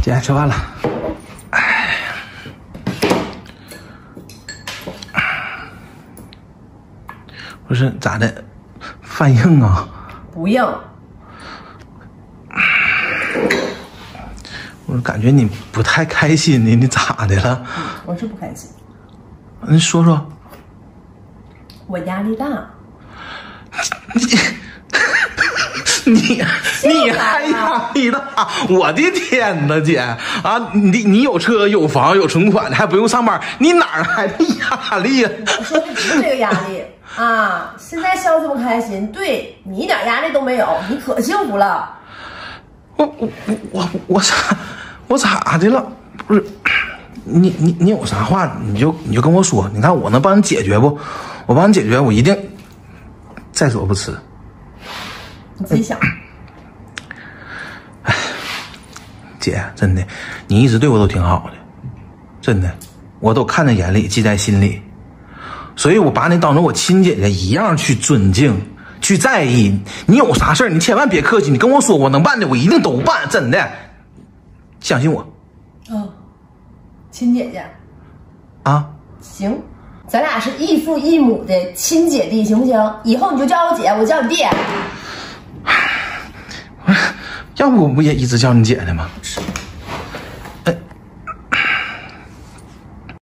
姐吃饭了。不是咋的，饭硬啊？ 不硬。 我感觉你不太开心呢，你咋的了？ 我是不开心。 你说说。 我压力大。 你还压力大？我的天哪，姐啊！你有车有房有存款，还不用上班，你哪儿来的压力呀？ 我说的不是这个压力啊！现在笑这么开心，对你一点压力都没有，你可幸福了。 我咋的了？不是，你有啥话你就跟我说，你看我能帮你解决不？我帮你解决，我一定在所不辞。 你自己想。 哎，姐，真的，你一直对我都挺好的，真的，我都看在眼里，记在心里，所以我把你当成我亲姐姐一样去尊敬，去在意。你有啥事儿，你千万别客气，你跟我说，我能办的我一定都办，真的，相信我。 哦，亲姐姐。 啊， 行。咱俩是异父异母的亲姐弟，行不行？以后你就叫我姐，我叫你弟。 要不我不也一直叫你姐的吗？ 不吃。